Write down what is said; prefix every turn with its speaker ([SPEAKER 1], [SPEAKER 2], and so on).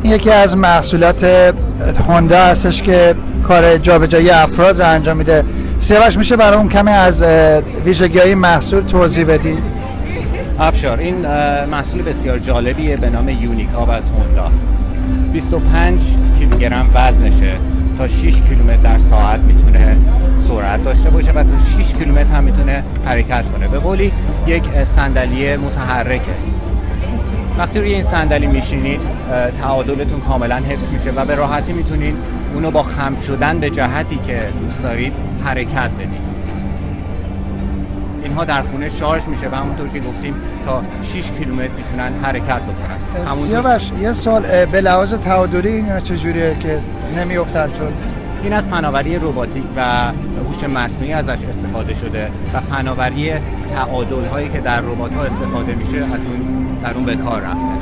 [SPEAKER 1] یکی از محصولات هوندا هستش که کار جابجایی افراد رو انجام میده. سیاوش میشه برامون کمی از ویژگی‌های محصول توضیح بدی؟
[SPEAKER 2] افشار، این محصول بسیار جالبیه به نام یونیکاب از هوندا. 25 کیلوگرم وزنشه، تا 6 کیلومتر در ساعت میتونه سرعت داشته باشه و تا 6 کیلومتر هم میتونه حرکت کنه. به قولی یک صندلی متحرکه. وقتی روی این صندلی میشینید تعادلتون کاملا حفظ میشه و به راحتی میتونید اونو با خم شدن به جهتی که دوست دارید حرکت بدید. اینها در خونه شارژ میشه و همونطور که گفتیم تا 6 کیلومتر میتونن حرکت بکنن.
[SPEAKER 1] سیاوش یه سوال، به لحاظ تعادلی اینا چجوریه که نمیافتن؟ چون
[SPEAKER 2] این از فناوری رباتیک و هوش مصنوعی ازش استفاده شده و فناوری تعادل هایی که در ربات ها استفاده میشه از اون به کار رفته.